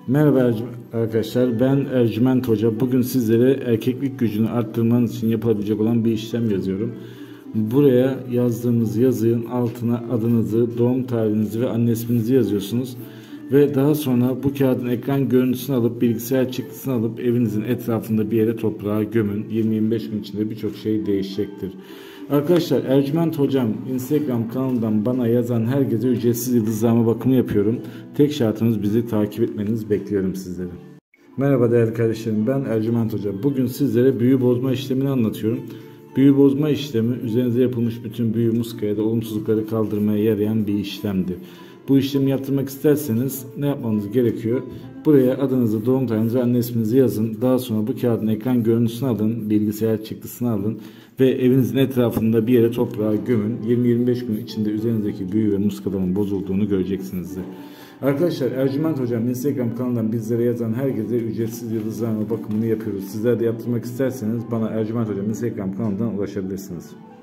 Merhaba arkadaşlar, ben Ercüment Hoca. Bugün sizlere erkeklik gücünü arttırmanız için yapılabilecek olan bir işlem yazıyorum. Buraya yazdığınız yazının altına adınızı, doğum tarihinizi ve anne isminizi yazıyorsunuz. Ve daha sonra bu kağıdın ekran görüntüsünü alıp bilgisayar çıktısını alıp evinizin etrafında bir yere toprağa gömün. 20-25 gün içinde birçok şey değişecektir. Arkadaşlar, Ercüment Hocam Instagram kanalından bana yazan herkese ücretsiz yıldızlama bakımı yapıyorum. Tek şartımız bizi takip etmenizi, bekliyorum sizleri. Merhaba değerli kardeşlerim, ben Ercüment Hoca. Bugün sizlere büyü bozma işlemini anlatıyorum. Büyü bozma işlemi üzerinize yapılmış bütün büyü, muska ya da olumsuzlukları kaldırmaya yarayan bir işlemdir. Bu işlemi yaptırmak isterseniz ne yapmanız gerekiyor? Buraya adınızı, doğum tarihinizi ve anne isminizi yazın. Daha sonra bu kağıdın ekran görüntüsünü alın, bilgisayar çıktısını alın ve evinizin etrafında bir yere toprağa gömün. 20-25 gün içinde üzerinizdeki büyü ve muskaların bozulduğunu göreceksinizdir. Arkadaşlar, Ercüment Hocam Instagram kanalından bizlere yazan herkese ücretsiz yıldızlama bakımını yapıyoruz. Sizler de yaptırmak isterseniz bana Ercüment Hocam Instagram kanalından ulaşabilirsiniz.